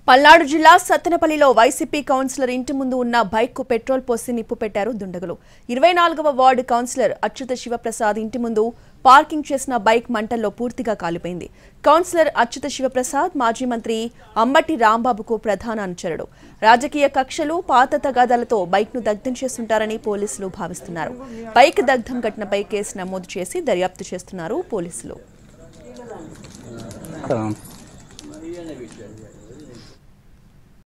పల్నాడు జిల్లా సత్తెనపల్లిలో YCP councillor ఇంటి ముందు ఉన్న బైక్ కు పెట్రోల్ పోసి నిప్పు పెట్టారు దుండగులు. 24వ వార్డు కౌన్సిలర్ అచ్యుత శివప్రసాద్ ఇంటి ముందు పార్కింగ్ చేసిన బైక్ మంటల్లో పూర్తిగా కాలిపోయింది. కౌన్సిలర్ అచ్యుత శివప్రసాద్ మాజీ మంత్రి అంబటి రాంబాబుకు ప్రధాన అనుచరుడు. రాజకీయ కక్షలు, పాత తగాదాలతో బైక్ ను దగ్ధం చేస్తుంటారని పోలీసులు భావిస్తున్నారు. బైక్ దగ్ధం ఘటనపై కేసు నమోదు చేసి దర్యాప్తు చేస్తున్నారు పోలీసులు.